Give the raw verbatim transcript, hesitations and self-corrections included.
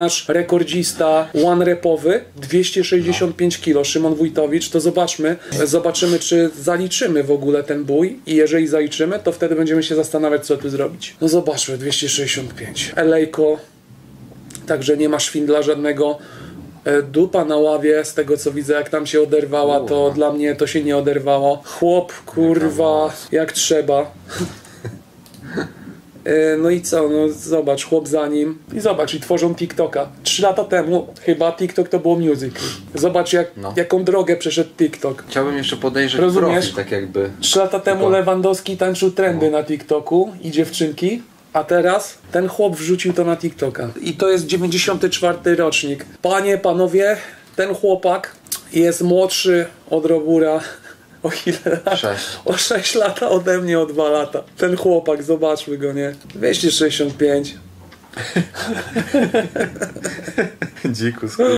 nasz rekordzista one-repowy, dwieście sześćdziesiąt pięć kilo, Szymon Wójtowicz, to zobaczmy, zobaczymy, czy zaliczymy w ogóle ten bój i jeżeli zaliczymy, to wtedy będziemy się zastanawiać, co tu zrobić. No zobaczmy, dwieście sześćdziesiąt pięć. Elejko, także nie ma szwindla żadnego. Dupa na ławie, z tego co widzę, jak tam się oderwała, to dla mnie to się nie oderwało. Chłop, kurwa, jak trzeba. No i co, no zobacz, chłop za nim i zobacz, i tworzą TikToka. Trzy lata temu chyba TikTok to było music. Zobacz jak, no. jaką drogę przeszedł TikTok. Chciałbym jeszcze podejrzeć Rozumiesz? profil, tak jakby. Trzy lata temu Tylko... Lewandowski tańczył trendy no. na TikToku i dziewczynki, a teraz ten chłop wrzucił to na TikToka. I to jest dziewięćdziesiąty czwarty rocznik. Panie, panowie, ten chłopak jest młodszy od Robura. O ile lat? Sześć. O sześć lata ode mnie, o dwa lata. Ten chłopak, zobaczmy go, nie? dwieście sześćdziesiąt pięć. Dzikus.